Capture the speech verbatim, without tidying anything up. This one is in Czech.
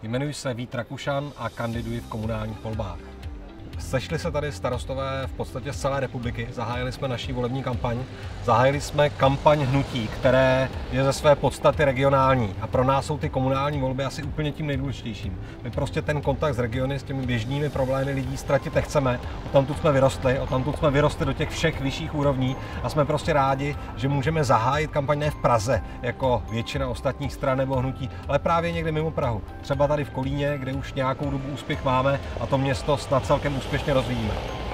Jmenuji se Vít Rakušan a kandiduji v komunálních volbách. Sešli se tady starostové v podstatě z celé republiky, zahájili jsme naší volební kampaň, zahájili jsme kampaň hnutí, které je ze své podstaty regionální a pro nás jsou ty komunální volby asi úplně tím nejdůležitějším. My prostě ten kontakt s regiony, s těmi běžnými problémy lidí ztratit nechceme, odtamtud jsme vyrostli, odtamtud jsme vyrostli do těch všech vyšších úrovní a jsme prostě rádi, že můžeme zahájit kampaň ne v Praze, jako většina ostatních stran nebo hnutí, ale právě někde mimo Prahu. Třeba tady v Kolíně, kde už nějakou dobu úspěch máme a to město snad celkem úspěšně rozvíjíme.